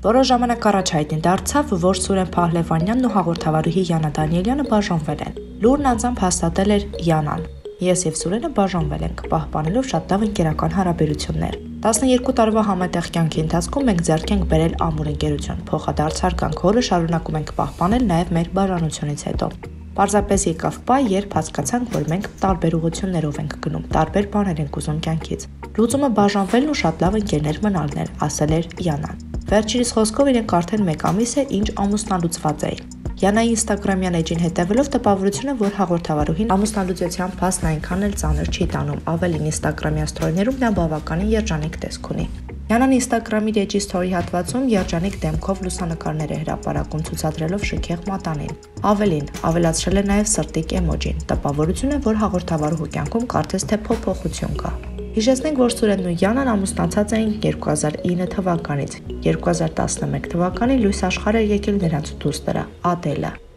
Որոշ ժամանակ առաջ հայտնի դարձավ, որ Սուրեն Փահլևանյանն ու հաղորդավարուհի Յանա Դանիելյանը բաժանվել են։ Լուրն անձամբ հաստատել էր Յանան։ Ես եւ Սուրենը բաժանվել ենք, պահպանելով շատ լավ ընկերական հարաբերություններ։ 12 տարվա համատեղ կյանքի ընթացքում մենք ձեռք ենք բերել ամուր ընկերություն, փոխադարձ հարգանք, որը շարունակում ենք պահպանել նաեւ մեր բաժանությունից հետո։ Պարզապես եկավ պահ, երբ հասկացանք, որ մենք տարբեր ուղղություններով ենք գնում, տարբեր բաներ ենք ուզում կյանքից։ Լուծումը բաժանվելն ու շատ լավ ընկերներ մնալն էր, ասել էր Յանան։ Վերջինիս խոսքով իրենք արդեն 1 ամիս է, ինչ ամուսնալուծված էին։ Յանայի ինստագրամյան էջին հետևելով տպավորությունը, որ հաղորդավարուհին ամուսնալուծության փաստն այնքան էլ ծանր չի տանում, ավելին ինստագրամյան սթորիներում նա բավականին երջանիկ տեսք ունի։ Յանան ինստագրամի էջի սթորի հատվածում երջանիկ դեմքով լուսանկարներ է հրապարակում, ցուցադրելով շքեղ մատանին։ Ավելին, ավելացրել է նաև սրտիկ էմոջին, տպավորությունը, որ հաղորդավարուհու կյանքում կարծես թե փոփոխություն կա։ Հիշեցնենք, որ Սուրենն ու Յանան ամուսնացած էին 2009 թվականից։ 2011 թվականին լույս աշխարհ է եկել նրանց դուստրը՝ Ադելը։